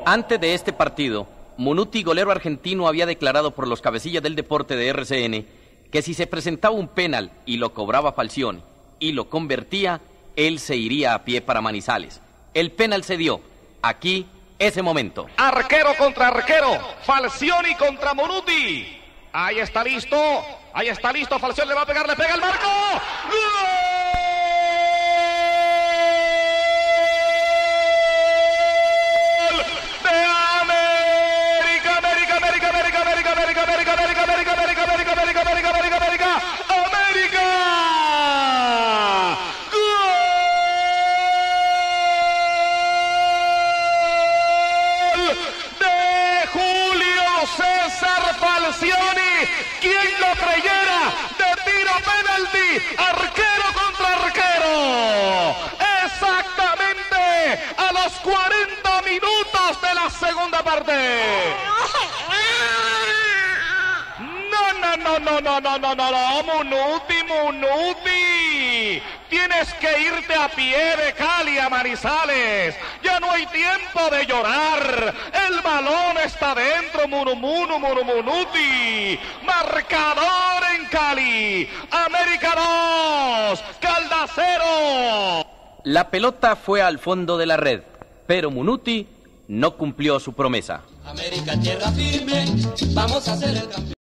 Antes de este partido, Munuti, golero argentino, había declarado por los cabecillas del deporte de RCN que si se presentaba un penal y lo cobraba Falcioni y lo convertía, él se iría a pie para Manizales. El penal se dio. Aquí, ese momento. Arquero contra arquero. Falcioni contra Munuti. Ahí está listo. Falcioni le va a pegar, le pega el marco. ¡Gol! Falcioni, ¿quién lo creyera? De tiro penalti, arquero contra arquero. Exactamente a los 40 minutos de la segunda parte. No, Munuti. Tienes que irte a pie de Cali a Manizales. Ya no hay tiempo de llorar. El balón está dentro. Munuti. Marcador en Cali. América 2, Caldas 0. La pelota fue al fondo de la red, pero Munuti no cumplió su promesa. América, tierra firme, vamos a hacer el campeón.